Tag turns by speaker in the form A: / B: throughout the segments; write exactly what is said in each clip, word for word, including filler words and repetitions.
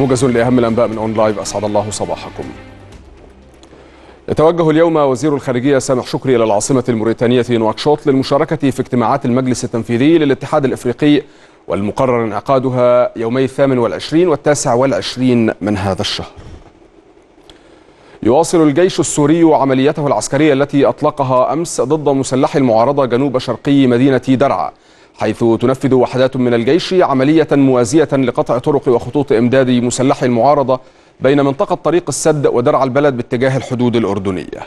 A: موجز لأهم الأنباء من أون لايف، أسعد الله صباحكم. يتوجه اليوم وزير الخارجية سامح شكري إلى العاصمة الموريتانية نواكشوط للمشاركة في اجتماعات المجلس التنفيذي للاتحاد الإفريقي، والمقرر انعقادها يومي الثامن والعشرين والتاسع والعشرين من هذا الشهر. يواصل الجيش السوري عمليته العسكرية التي أطلقها أمس ضد مسلحي المعارضة جنوب شرقي مدينة درعا، حيث تنفذ وحدات من الجيش عملية موازية لقطع طرق وخطوط إمداد مسلحي المعارضة بين منطقة طريق السد ودرعا البلد باتجاه الحدود الأردنية.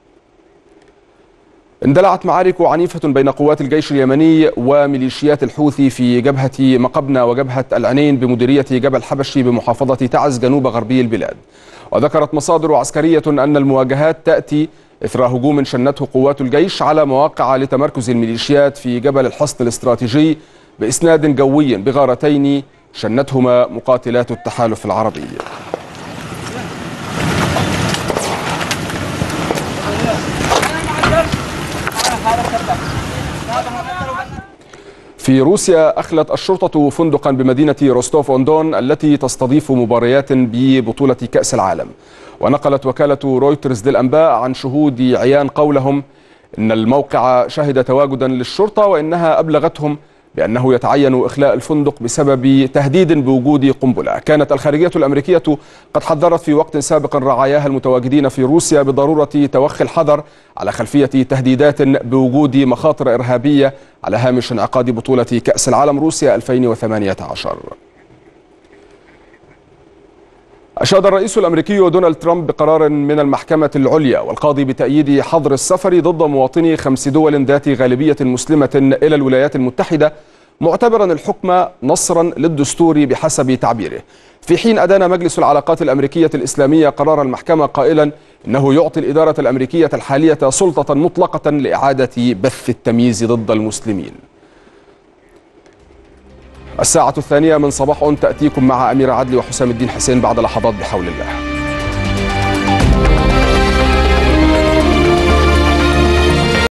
A: اندلعت معارك عنيفة بين قوات الجيش اليمني وميليشيات الحوثي في جبهة مقبنة وجبهة العنين بمديرية جبل حبشي بمحافظة تعز جنوب غربي البلاد. وذكرت مصادر عسكرية أن المواجهات تأتي إثر هجوم شنته قوات الجيش على مواقع لتمركز الميليشيات في جبل الحصن الاستراتيجي بإسناد جوي بغارتين شنتهما مقاتلات التحالف العربي. في روسيا أخلت الشرطة فندقا بمدينة روستوف أون دون التي تستضيف مباريات ببطولة كأس العالم. ونقلت وكالة رويترز للأنباء عن شهود عيان قولهم إن الموقع شهد تواجدا للشرطة، وإنها أبلغتهم بأنه يتعين إخلاء الفندق بسبب تهديد بوجود قنبلة. كانت الخارجية الأمريكية قد حذرت في وقت سابق رعاياها المتواجدين في روسيا بضرورة توخي الحذر على خلفية تهديدات بوجود مخاطر إرهابية على هامش انعقاد بطولة كأس العالم روسيا ألفين وثمانية عشر. أشاد الرئيس الأمريكي دونالد ترامب بقرار من المحكمة العليا والقاضي بتأييد حظر السفر ضد مواطني خمس دول ذات غالبية مسلمة إلى الولايات المتحدة، معتبرا الحكم نصرا للدستور بحسب تعبيره. في حين أدان مجلس العلاقات الأمريكية الإسلامية قرار المحكمة قائلا إنه يعطي الإدارة الأمريكية الحالية سلطة مطلقة لإعادة بث التمييز ضد المسلمين. الساعة الثانية من صباح أون تأتيكم مع أمير عدلي وحسام الدين حسين بعد لحظات بحول الله.